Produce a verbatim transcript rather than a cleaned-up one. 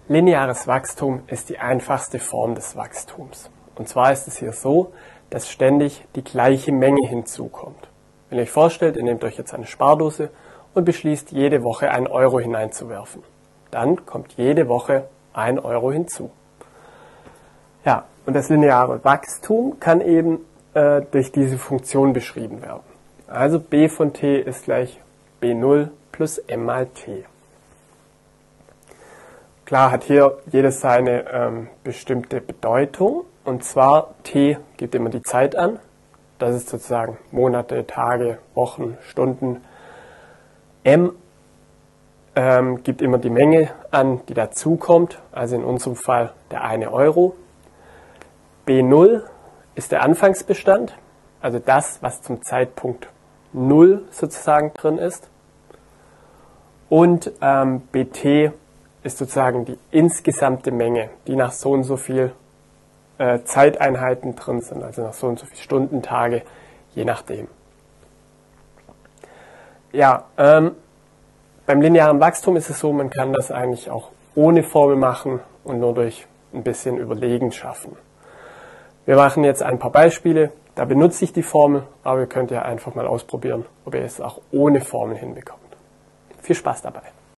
Lineares Wachstum ist die einfachste Form des Wachstums. Und zwar ist es hier so, dass ständig die gleiche Menge hinzukommt. Wenn ihr euch vorstellt, ihr nehmt euch jetzt eine Spardose und beschließt, jede Woche einen Euro hineinzuwerfen. Dann kommt jede Woche ein Euro hinzu. Ja, und das lineare Wachstum kann eben äh, durch diese Funktion beschrieben werden. Also b von t ist gleich b null plus m mal t. Klar hat hier jedes seine ähm, bestimmte Bedeutung, und zwar t gibt immer die Zeit an, das ist sozusagen Monate, Tage, Wochen, Stunden. M ähm, gibt immer die Menge an, die dazukommt, also in unserem Fall der eine Euro. b null ist der Anfangsbestand, also das, was zum Zeitpunkt null sozusagen drin ist. Und ähm, bt ist sozusagen die insgesamte Menge, die nach so und so viel äh, Zeiteinheiten drin sind, also nach so und so viel Stunden, Tage, je nachdem. Ja, ähm, beim linearen Wachstum ist es so, man kann das eigentlich auch ohne Formel machen und nur durch ein bisschen Überlegen schaffen. Wir machen jetzt ein paar Beispiele, da benutze ich die Formel, aber ihr könnt ja einfach mal ausprobieren, ob ihr es auch ohne Formel hinbekommt. Viel Spaß dabei!